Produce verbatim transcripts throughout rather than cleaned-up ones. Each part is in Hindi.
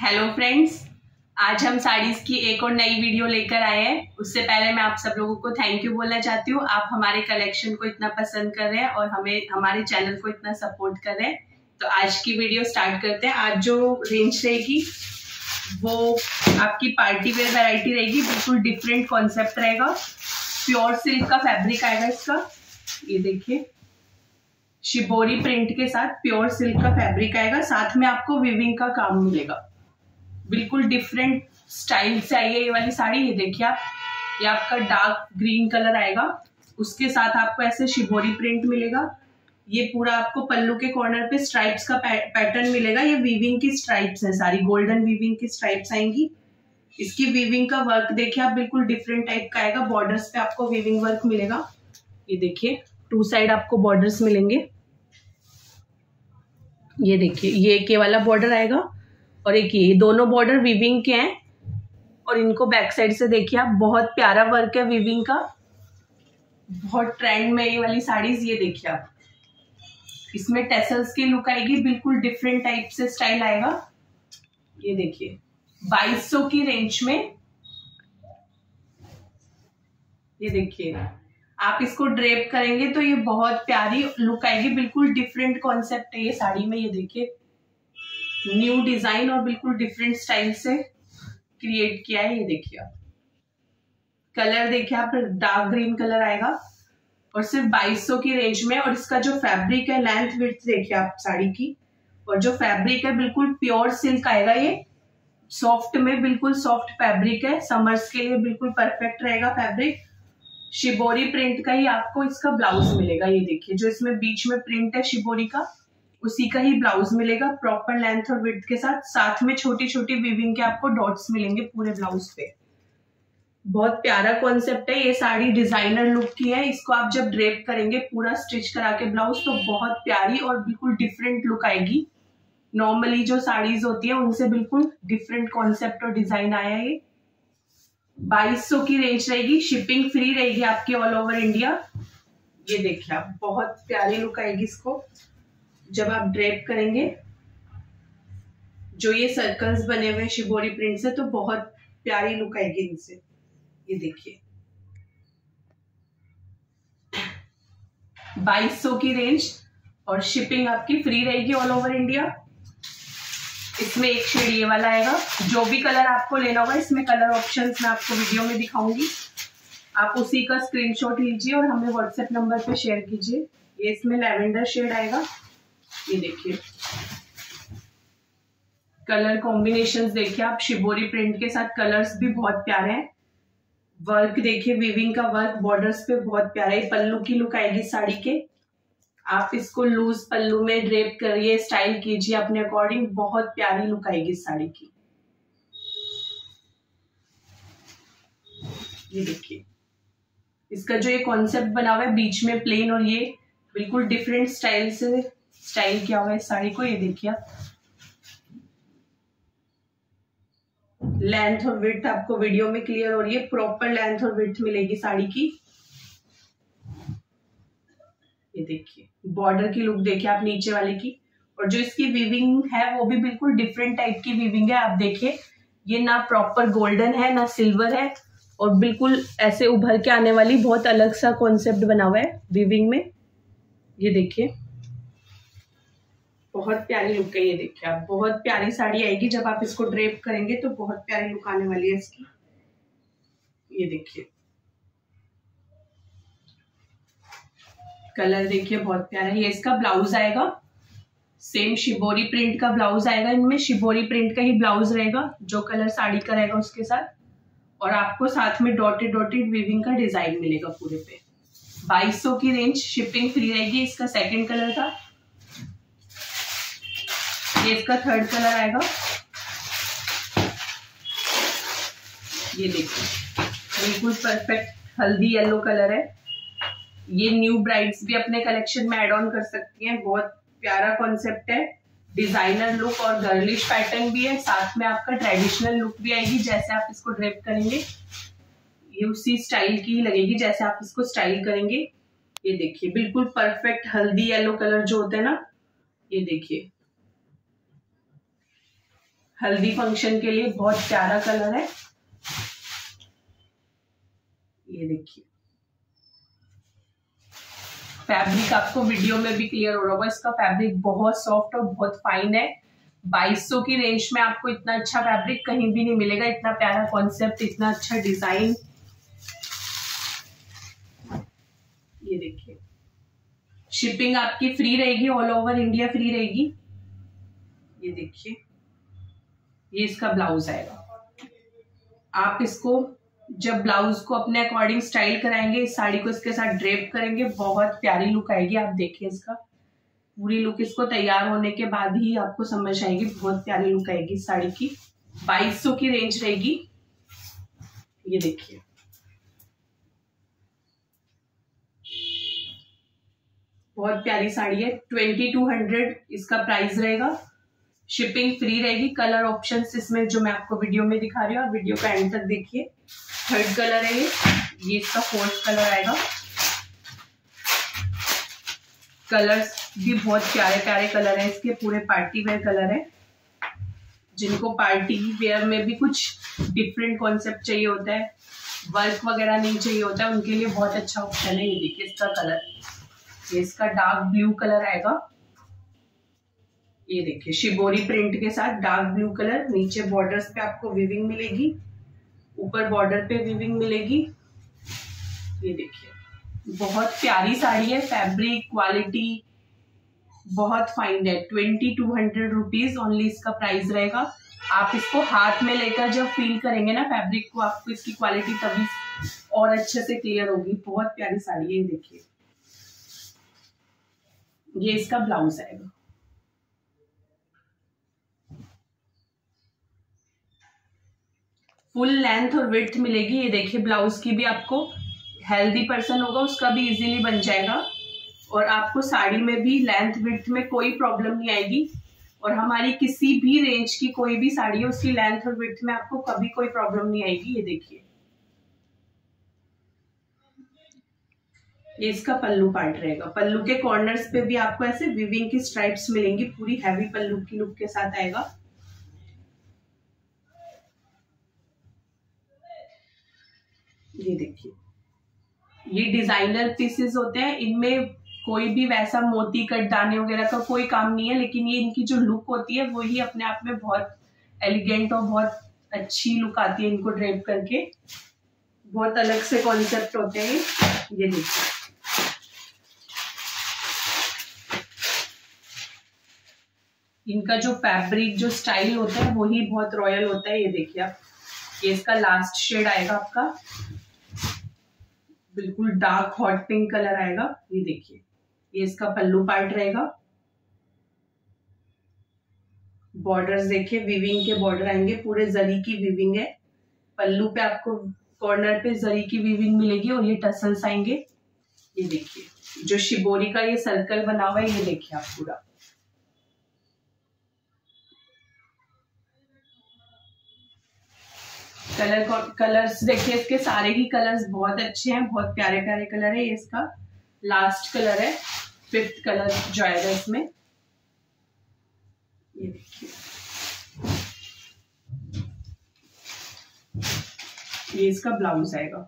हेलो फ्रेंड्स, आज हम साड़ीज की एक और नई वीडियो लेकर आए हैं। उससे पहले मैं आप सब लोगों को थैंक यू बोलना चाहती हूँ। आप हमारे कलेक्शन को इतना पसंद कर रहे हैं और हमें हमारे चैनल को इतना सपोर्ट कर रहे हैं। तो आज की वीडियो स्टार्ट करते हैं। आज जो रेंज रहेगी वो आपकी पार्टी वेयर वैरायटी रहेगी। बिल्कुल डिफरेंट कॉन्सेप्ट रहेगा। प्योर सिल्क का फैब्रिक आएगा इसका। ये देखिए, शिबोरी प्रिंट के साथ प्योर सिल्क का फैब्रिक आएगा। साथ में आपको वीविंग का काम मिलेगा। बिल्कुल डिफरेंट स्टाइल से आई है ये वाली साड़ी। ये देखिए आप, ये आपका डार्क ग्रीन कलर आएगा, उसके साथ आपको ऐसे शिबोरी प्रिंट मिलेगा। ये पूरा आपको पल्लू के कॉर्नर पे स्ट्राइप्स का पैटर्न मिलेगा। ये वीविंग की स्ट्राइप्स है, सारी गोल्डन वीविंग की स्ट्राइप्स आएंगी। इसकी वीविंग का वर्क देखिए आप, बिल्कुल डिफरेंट टाइप का आएगा। बॉर्डर्स पे आपको वीविंग वर्क मिलेगा। ये देखिए, टू साइड आपको बॉर्डर्स मिलेंगे। ये देखिए, ये के वाला बॉर्डर आएगा और एक ये, दोनों बॉर्डर वीविंग के हैं। और इनको बैक साइड से देखिए आप, बहुत प्यारा वर्क है वीविंग का। बहुत ट्रेंड में ये वाली साड़ीज। ये देखिए आप, इसमें टेसल्स की लुक आएगी। बिल्कुल डिफरेंट टाइप से स्टाइल आएगा। ये देखिए, बाईस सौ की रेंज में। ये देखिए, आप इसको ड्रेप करेंगे तो ये बहुत प्यारी लुक आएगी। बिल्कुल डिफरेंट कॉन्सेप्ट है ये साड़ी में। ये देखिए, न्यू डिजाइन और बिल्कुल डिफरेंट स्टाइल से क्रिएट किया है। ये देखिए आप, कलर देखिए आप, डार्क ग्रीन कलर आएगा और सिर्फ बाईस सौ की रेंज में। और इसका जो फैब्रिक है, लेंथ विड्थ देखिए आप साड़ी की। और जो फैब्रिक है बिल्कुल प्योर सिल्क आएगा। ये सॉफ्ट में, बिल्कुल सॉफ्ट फैब्रिक है। समर्स के लिए बिल्कुल परफेक्ट रहेगा फैब्रिक। शिबोरी प्रिंट का ही आपको इसका ब्लाउज मिलेगा। ये देखिए, जो इसमें बीच में प्रिंट है शिबोरी का, उसी का ही ब्लाउज मिलेगा प्रॉपर लेंथ और विड्थ के साथ। साथ में छोटी छोटी वीविंग के आपको डॉट्स मिलेंगे पूरे ब्लाउज पे। बहुत प्यारा कॉन्सेप्ट है। ये साड़ी डिजाइनर लुक की है। इसको आप जब ड्रेप करेंगे पूरा स्टिच करा के ब्लाउज, तो बहुत प्यारी और बिल्कुल डिफरेंट लुक आएगी। नॉर्मली जो साड़ीज होती है उनसे बिल्कुल डिफरेंट कॉन्सेप्ट और डिजाइन आया है। ये बाईस सौ की रेंज रहेगी। शिपिंग फ्री रहेगी आपकी ऑल ओवर इंडिया। ये देखिए आप, बहुत प्यारी लुक आएगी इसको जब आप ड्रेप करेंगे। जो ये सर्कल्स बने हुए शिबोरी प्रिंट से, तो बहुत प्यारी लुक आएगी इनसे। ये देखिए, बाईस सौ की रेंज और शिपिंग आपकी फ्री रहेगी ऑल ओवर इंडिया। इसमें एक शेड ये वाला आएगा। जो भी कलर आपको लेना होगा, इसमें कलर ऑप्शंस मैं आपको वीडियो में दिखाऊंगी। आप उसी का स्क्रीनशॉट लीजिए और हमें व्हाट्सएप नंबर पे शेयर कीजिए। ये इसमें लैवेंडर शेड आएगा। ये देखिए, कलर कॉम्बिनेशंस देखिए आप, शिबोरी प्रिंट के साथ कलर्स भी बहुत प्यारे हैं। वर्क देखिए, वीविंग का वर्क बॉर्डर्स पे बहुत प्यारा है। पल्लू की लुक आएगी साड़ी के। आप इसको लूज पल्लू में ड्रेप करिए, स्टाइल कीजिए अपने अकॉर्डिंग। बहुत प्यारी लुक आएगी इस साड़ी की। ये देखिए, इसका जो ये कॉन्सेप्ट बना हुआ है, बीच में प्लेन और ये बिल्कुल डिफरेंट स्टाइल से स्टाइल किया हुआ है इस साड़ी को। ये देखिए आप, लेंथ और विड्थ आपको वीडियो में क्लियर हो रही है। प्रॉपर लेंथ और विड्थ मिलेगी साड़ी की। ये देखिए, बॉर्डर की लुक देखिए आप नीचे वाले की। और जो इसकी वीविंग है वो भी बिल्कुल डिफरेंट टाइप की वीविंग है। आप देखिए, ये ना प्रॉपर गोल्डन है ना सिल्वर है, और बिल्कुल ऐसे उभर के आने वाली बहुत अलग सा कॉन्सेप्ट बना हुआ है वीविंग में। ये देखिए, बहुत प्यारी लुक है। ये देखिए आप, बहुत प्यारी साड़ी आएगी जब आप इसको ड्रेप करेंगे, तो बहुत प्यारी लुक आने वाली है इसकी। ये देखिए, कलर देखिए बहुत प्यारा है। ये इसका ब्लाउज आएगा। सेम शिबोरी प्रिंट का ब्लाउज आएगा। इनमें शिबोरी प्रिंट का ही ब्लाउज रहेगा, जो कलर साड़ी का रहेगा उसके साथ। और आपको साथ में डॉटेड डॉटेड वीविंग का डिजाइन मिलेगा पूरे पे। बाईस सौ की रेंज, शिपिंग फ्री रहेगी। इसका सेकंड कलर था, ये इसका थर्ड कलर आएगा। ये देखिए, बिल्कुल परफेक्ट हल्दी येलो कलर है। ये न्यू ब्राइड्स भी अपने कलेक्शन में ऐड ऑन कर सकती हैं। बहुत प्यारा कॉन्सेप्ट है। डिजाइनर लुक और गर्लिश पैटर्न भी है। साथ में आपका ट्रेडिशनल लुक भी आएगी। जैसे आप इसको ड्रेप करेंगे, ये उसी स्टाइल की लगेगी जैसे आप इसको स्टाइल करेंगे। ये देखिए, बिल्कुल परफेक्ट हल्दी येलो कलर जो होता है ना, ये देखिए, हल्दी फंक्शन के लिए बहुत प्यारा कलर है। ये देखिए फैब्रिक आपको वीडियो में भी क्लियर हो रहा होगा, इसका फैब्रिक बहुत सॉफ्ट और बहुत फाइन है। बाईस सौ की रेंज में आपको इतना अच्छा फैब्रिक कहीं भी नहीं मिलेगा, इतना प्यारा कॉन्सेप्ट, इतना अच्छा डिजाइन। ये देखिए शिपिंग आपकी फ्री रहेगी, ऑल ओवर इंडिया फ्री रहेगी। ये देखिए ये इसका ब्लाउज आएगा। आप इसको जब ब्लाउज को अपने अकॉर्डिंग स्टाइल कराएंगे, इस साड़ी को इसके साथ ड्रेप करेंगे, बहुत प्यारी लुक आएगी। आप देखिए इसका पूरी लुक इसको तैयार होने के बाद ही आपको समझ आएगी, बहुत प्यारी लुक आएगी इस साड़ी की। बाईस सौ की रेंज रहेगी। ये देखिए बहुत प्यारी साड़ी है, ट्वेंटी टू हंड्रेड इसका प्राइस रहेगा। शिपिंग फ्री रहेगी। कलर ऑप्शंस इसमें जो मैं आपको वीडियो में दिखा रही हूँ, आप वीडियो का एंड तक देखिए। थर्ड कलर है ये ये इसका फोर्थ कलर आएगा। कलर्स भी बहुत प्यारे प्यारे कलर है इसके, पूरे पार्टी वेयर कलर है। जिनको पार्टी वेयर में भी कुछ डिफरेंट कॉन्सेप्ट चाहिए होता है, वर्क वगैरह नहीं चाहिए होता है, उनके लिए बहुत अच्छा ऑप्शन है। ये देखिए इसका कलर, ये इसका डार्क ब्लू कलर आएगा। ये देखिए शिबोरी प्रिंट के साथ डार्क ब्लू कलर, नीचे बॉर्डर्स पे आपको विविंग मिलेगी, ऊपर बॉर्डर पे विविंग मिलेगी। ये देखिए बहुत प्यारी साड़ी है, फैब्रिक क्वालिटी बहुत फाइन है। Twenty two hundred rupees only इसका प्राइस रहेगा। आप इसको हाथ में लेकर जब फील करेंगे ना फैब्रिक को, आपको इसकी क्वालिटी तभी और अच्छे से क्लियर होगी। बहुत प्यारी साड़ी है। ये देखिए ये इसका ब्लाउज आएगा। फुल लेंथ और विड्थ मिलेगी। ये देखिए ब्लाउज की भी आपको, हेल्दी पर्सन होगा उसका भी इजीली बन जाएगा, और आपको साड़ी में भी लेंथ विड्थ में कोई प्रॉब्लम नहीं आएगी। और हमारी किसी भी रेंज की कोई भी साड़ी है उसकी लेंथ और विड्थ में आपको कभी कोई प्रॉब्लम नहीं आएगी। ये देखिए ये इसका पल्लू पार्ट रहेगा। पल्लू के कॉर्नर्स पे भी आपको ऐसे विविंग की स्ट्राइप्स मिलेंगी, पूरी हैवी पल्लू की लुक के साथ आएगा। ये देखिए ये डिजाइनर पीसेस होते हैं, इनमें कोई भी वैसा मोती कट दाने वगैरह का कोई काम नहीं है, लेकिन ये इनकी जो लुक होती है वही अपने आप में बहुत एलिगेंट और बहुत अच्छी लुक आती है इनको ड्रेप करके। बहुत अलग से कॉन्सेप्ट होते हैं ये। देखिए इनका जो फैब्रिक जो स्टाइल होता है वही बहुत रॉयल होता है। ये देखिए आप, ये इसका लास्ट शेड आएगा आपका, बिल्कुल डार्क हॉट पिंक कलर आएगा। ये देखिए ये इसका पल्लू पार्ट रहेगा। बॉर्डर्स देखिए विविंग के बॉर्डर आएंगे, पूरे जरी की विविंग है। पल्लू पे आपको कॉर्नर पे जरी की विविंग मिलेगी और ये टसल्स आएंगे। ये देखिए जो शिबोरी का ये सर्कल बना हुआ है, ये देखिए आप पूरा। कलर कलर्स देखिए इसके, सारे ही कलर्स बहुत अच्छे हैं, बहुत प्यारे प्यारे कलर है। ये इसका लास्ट कलर है, फिफ्थ कलर जो आएगा इसमें। ये देखिए ये इसका ब्लाउज आएगा।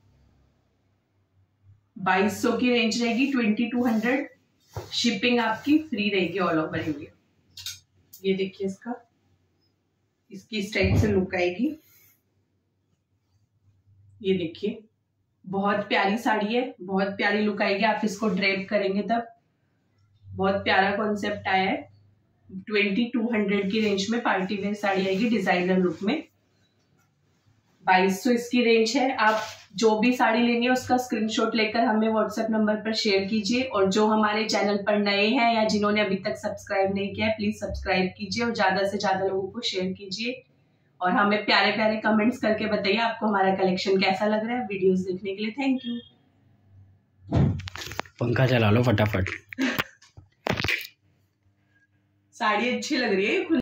बाईस सौ की रेंज रहेगी, ट्वेंटी टू हंड्रेड। शिपिंग आपकी फ्री रहेगी ऑल ओवर इंडिया। ये देखिए इसका, इसकी इस टाइप से लुक आएगी। ये देखिए बहुत प्यारी साड़ी है, बहुत प्यारी लुक आएगी। आप इसको ड्रेप करेंगे तब बहुत प्यारा कॉन्सेप्ट आया है। ट्वेंटी टू हंड्रेड की रेंज में पार्टी वेयर साड़ी आएगी डिजाइनर लुक में। बाईस सौ इसकी रेंज है। आप जो भी साड़ी लेनी है उसका स्क्रीनशॉट लेकर हमें व्हाट्सएप नंबर पर शेयर कीजिए। और जो हमारे चैनल पर नए हैं या जिन्होंने अभी तक सब्सक्राइब नहीं किया है, प्लीज सब्सक्राइब कीजिए और ज्यादा से ज्यादा लोगों को शेयर कीजिए। और हमें प्यारे प्यारे कमेंट्स करके बताइए आपको हमारा कलेक्शन कैसा लग रहा है। वीडियोस देखने के लिए थैंक यू। पंखा चला लो फटाफट। साड़ी अच्छी लग रही है।